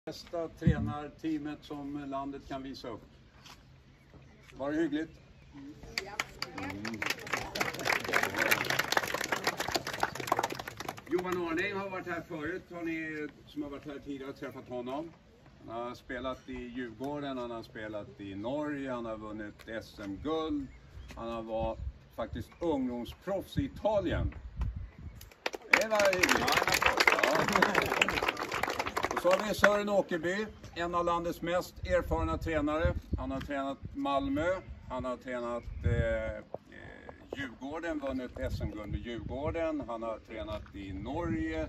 Bästa tränarteamet som landet kan visa upp. Var det hyggligt? Johan Arning har varit här förut. Har ni som har varit här tidigare träffat honom? Han har spelat i Djurgården, han har spelat i Norge, han har vunnit SM-guld. Han har varit faktiskt ungdomsproffs i Italien. Det var hyggligt. Och så har vi Sören Åkerby, en av landets mest erfarna tränare. Han har tränat Malmö, han har tränat Djurgården, vunnit SM-guld med Djurgården. Han har tränat i Norge.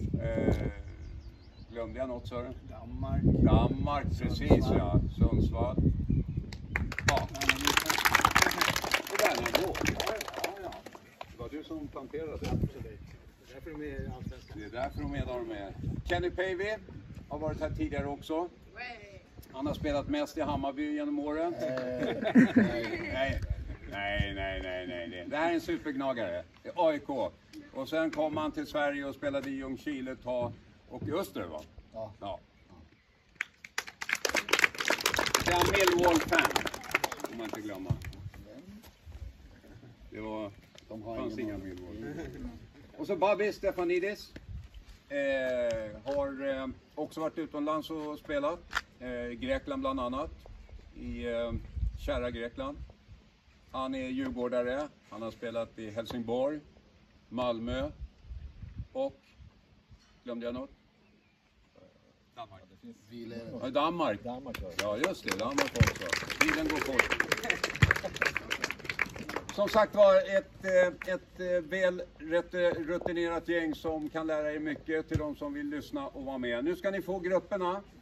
Glömde jag något, Sören? Danmark, precis ja. Sundsvall. Ja. Det där är då. Ja. Det var du som planterade. Absolut. Det är därför de är allsvenska. Det är därför de är där de är. Kenny Pavey har varit här tidigare också. Han har spelat mest i Hammarby genom åren. Nej. Det här är en supergnagare. Det är AIK. Och sen kom han till Sverige och spelade i Ljungskile och i Öster, va? Ja. Det är en Millwall-fan, om man inte glömmer. Det var... fanns inga Millwall. Och så Babi Stefanidis. Har också varit utomlands och spelat. Grekland bland annat. I kära Grekland. Han är djurgårdare. Han har spelat i Helsingborg, Malmö och... glömde jag något? Danmark. Ja, just det. Danmark också. Tiden går fort. Som sagt var ett väl rutinerat gäng som kan lära er mycket till de som vill lyssna och vara med. Nu ska ni få grupperna.